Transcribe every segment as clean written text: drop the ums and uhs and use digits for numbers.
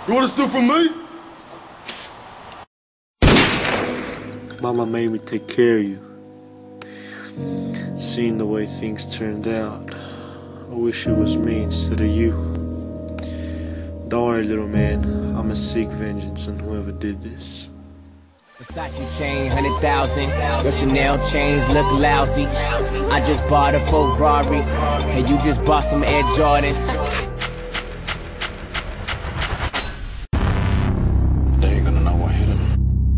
You want to steal from me? Mama made me take care of you. Seeing the way things turned out, I wish it was me instead of you. Don't worry, little man, I'ma seek vengeance on whoever did this. Versace chain, 100,000. Your Chanel chains look lousy. I just bought a Ferrari, and you just bought some Air Jordans. They ain't gonna know what hit him.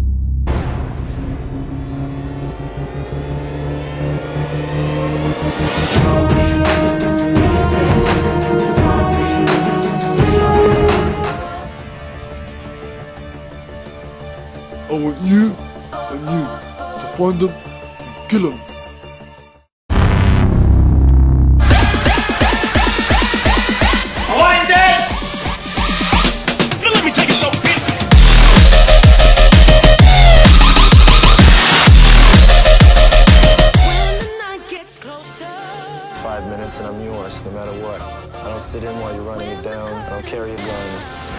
I want you and you to find them and kill them. Let me take it so bitch. When the night gets closer, 5 minutes and I'm yours, no matter what. I don't sit in while you're running it down. I don't carry a gun.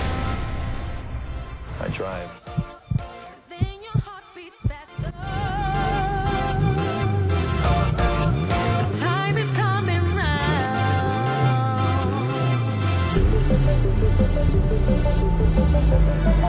I drive. then your heart beats faster. The time is coming round.